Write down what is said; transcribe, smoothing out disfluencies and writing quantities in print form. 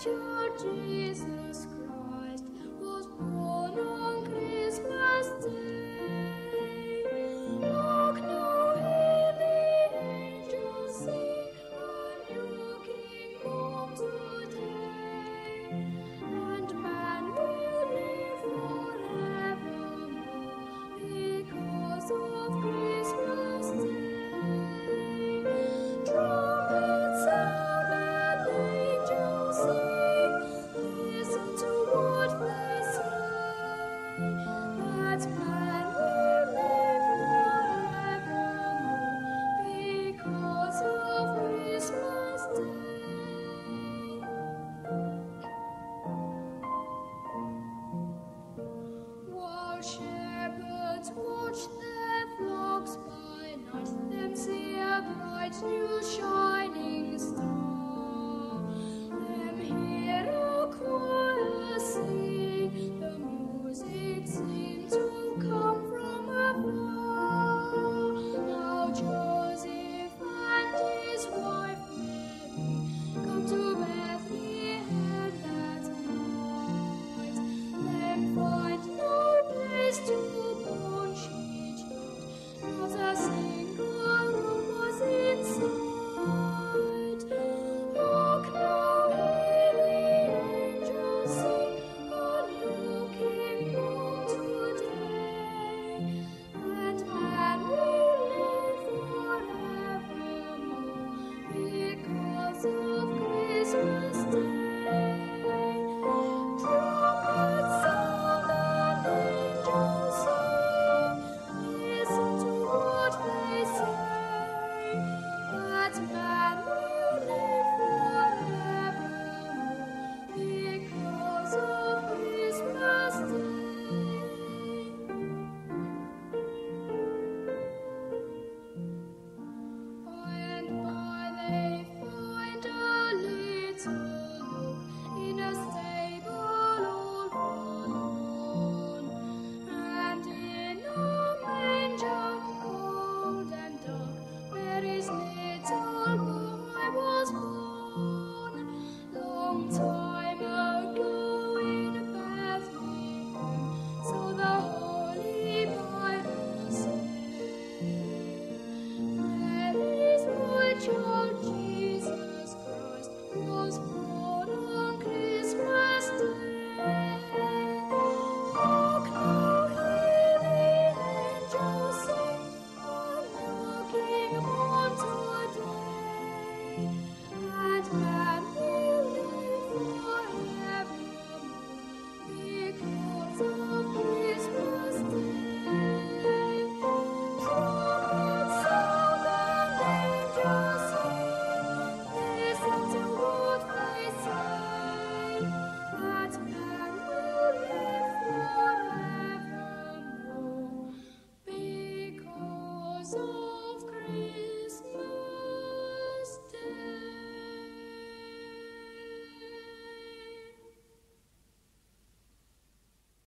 Jesus Christ was born on Christmas Day. Hark now, hear the angels sing, a new King born today. And man will live forevermore because of Christmas Day. Trumpets sound and angels sing, listen to what they say, that man will live forevermore because of Christmas Day. While shepherds watch their flocks by night, them see a bright new shining star. Them hear a choir sing, the music seems to come from afar. Now Joseph and his wife Mary come to Bethlehem that night. Them find no place to born she chose, not a single room was inside. Hark now, hear the angels sing, a new King born today. And man will live forevermore because of Christmas Day. Trumpets sound and angels sing, listen to what they say, that man will live forevermore because of Christmas Day. By and by they find a little nook in a stable all forlorn, and in a manger cold and dark where his little boy was born. Long time ago in Bethlehem, so the Holy Bible says, there is my child Jesus Christ was born on Christmas Day. Hark now, hear the angels sing, a new King born today. And man will live forevermore because of Christmas Day. Trumpets sound and angels sing, listen to what they say, that man will live forevermore because of Christmas.